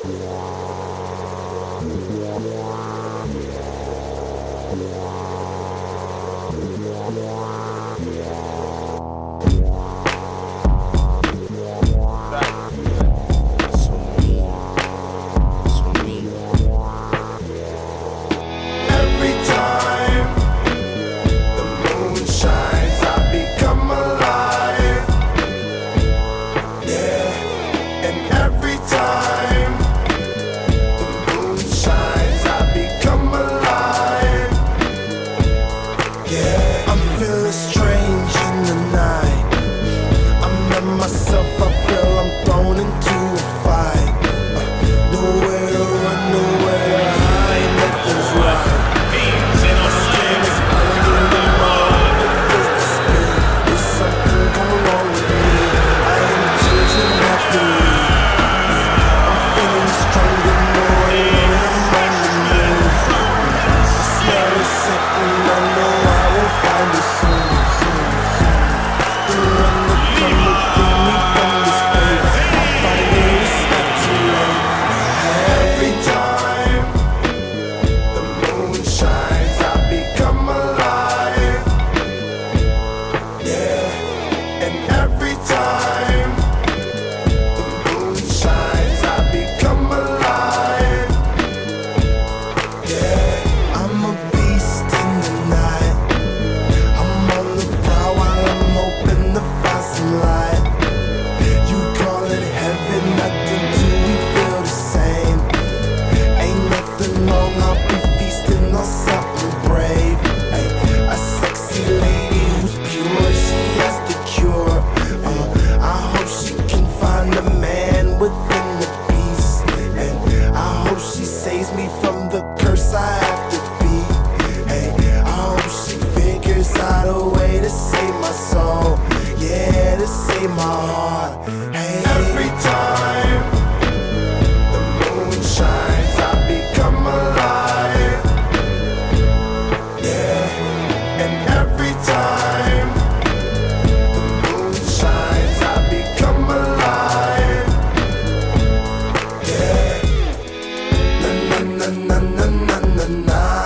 Myself, I feel I'm thrown into a fight. Nowhere to run, nowhere to hide, nothing's right. My skin is burning in mud. There's something going wrong with me. I am changing rapidly. I'm feeling stronger, more and more I'm on the move. I smell it something, I know I will find it soon. The one that come with me from this place, I find it's not too late. Every time the moon shines, I become alive. Yeah, and every time the moon shines, I become alive. Yeah, I'm a beast in the night. I'm on the prowl while I'm hoping to find some light. You call it heaven, I do too, we feel the same. Ain't nothing wrong, I'll be feasting on something brave. Ay, a sexy lady who's pure, she has the cure. I hope she can find a man within the beast, and I hope she saves me from the curse I have to be. Hey, I hope she figures out a way to save my soul, yeah, to save my heart. Hey, every time the moon shines, I become alive. Yeah, and every time the moon shines, I become alive. Yeah, na na na na na na na na.